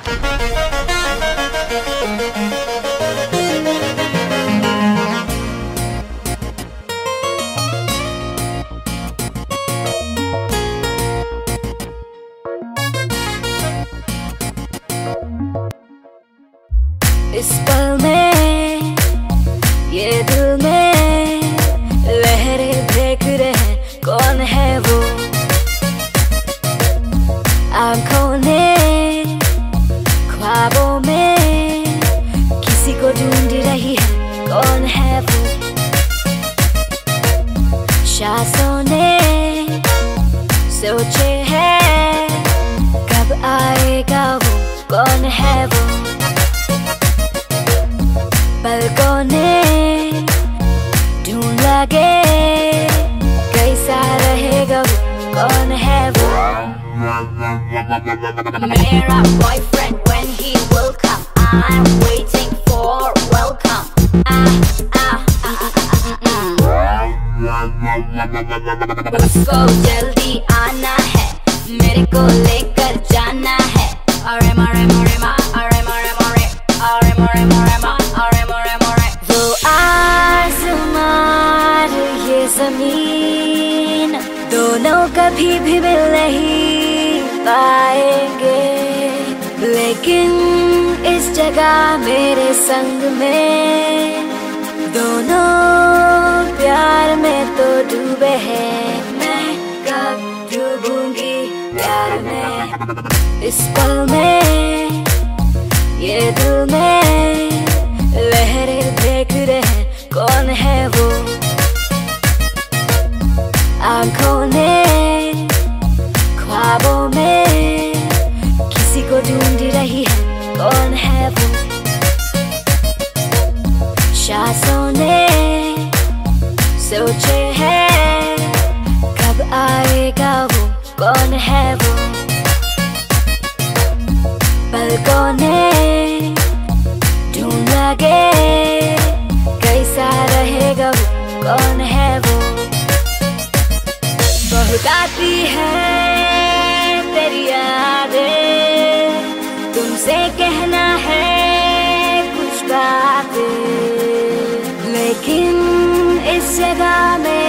इस पल में ये दिल में लहरें देख रहे, कौन है वो? आंखों ने ख्वाबों में किसी को ढूंढ रही है, कौन है वो? सांसों ने सोचे है कब आएगा वो, कौन है वो? पलकों ने ढूंढ लगे कैसा रहेगा वो, कौन है वो? मेरा boyfriend when he will come, I'm waiting for welcome. उसको जल्दी आना है, मेरे को लेकर जाना है। अरे मरे मरे मा, अरे मरे मरे, अरे मरे मरे मा, अरे मरे मरे। वो आसमान ये जमीन दोनों कभी भी मिल नहीं पाएंगे, लेकिन इस जगह मेरे संग में दोनों प्यार में तो डूबे हैं। मैं कब डूबूंगी प्यार में? इस पल में ये दिल में लहरें देख रहे, कौन है वो? आंखों ने ख्वाबों में किसी को ढूंढ रही है, कौन है वो? सांसों ने सोचे है कब आएगा वो, कौन है वो? पलकों ने ढूंढ लगे कैसा रहेगा वो, कौन है वो? बहुत आती है तेरी यादें, तुमसे कहना है कुछ बातें, लेकिन इस जगह में